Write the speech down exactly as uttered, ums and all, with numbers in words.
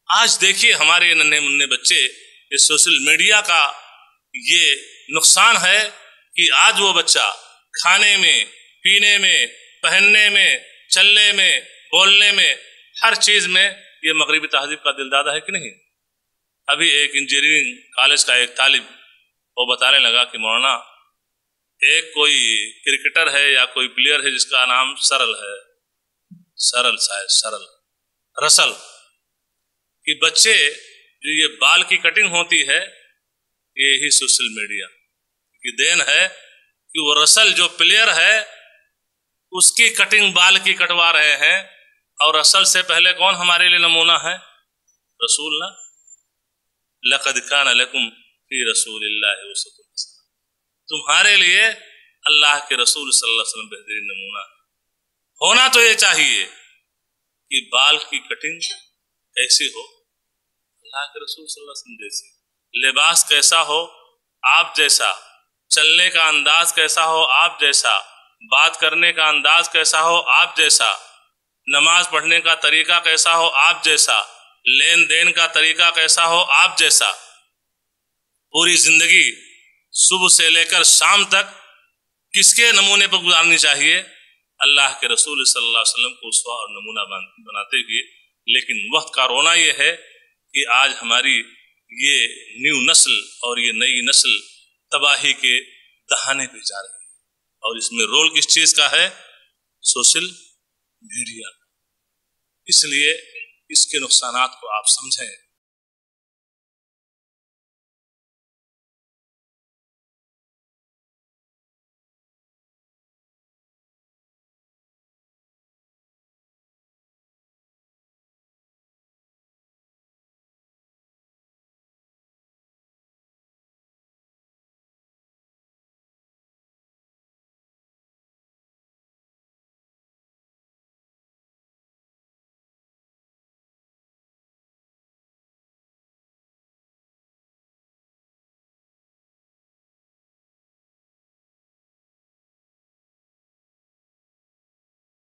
آج دیکھیے ہمارے ننھے منھے بچے یہ سوشل میڈیا کا یہ نقصان ہے کہ آج وہ بچہ کھانے میں، پینے میں، پہننے میں، چلنے میں، بولنے میں، ہر چیز میں یہ مغربی تہذیب کا دل دادا ہے کہ نہیں؟ ابھی ایک انجینئرنگ کالج کا ایک طالب وہ بتانے لگا کہ مولانا ایک کوئی کرکٹر ہے یا کوئی پلیئر ہے جس کا نام سرل ہے، سرل شاید سرل رسل، کہ بچے جو یہ بال کی کٹنگ ہوتی ہے یہی سوشل میڈیا کی دین ہے کہ وہ رسل جو پلیئر ہے اس کی کٹنگ بال کی کٹوا رہے ہیں، اور رسل سے پہلے کون ہمارے لیے نمونہ ہے؟ رسول اللہ، لقد کان لکم فی رسول اللہ اسوۃ حسنہ، تمہارے لیے اللہ کے رسول صلی اللہ علیہ وسلم بہترین نمونہ ہے۔ ہونا تو یہ چاہیے کہ بال کی کٹنگ کیسی ہو؟ اللہ کے رسول صلی اللہ علیہ وسلم جیسی، لباس کیسا ہو؟ آپ جیسا، چلنے کا انداز کیسا ہو؟ آپ جیسا، بات کرنے کا انداز کیسا ہو؟ آپ جیسا، نماز پڑھنے کا طریقہ کیسا ہو؟ آپ جیسا، لین دین کا طریقہ کیسا ہو؟ آپ جیسا۔ پوری زندگی صبح سے لے کر شام تک کس کے نمونے پر گزارنی چاہیے؟ اللہ کے رسول صلی اللہ علیہ وسلم کو اسوہ اور نمونہ بناتے ہوئے۔ لیکن وقت کا رونا یہ ہے کہ آج ہماری یہ نیو نسل اور یہ نئی نسل تباہی کے دہانے پہ جا رہی ہے، اور اس میں رول کس چیز کا ہے؟ Social media. اس لیے اس کے نقصانات کو آپ سمجھیں۔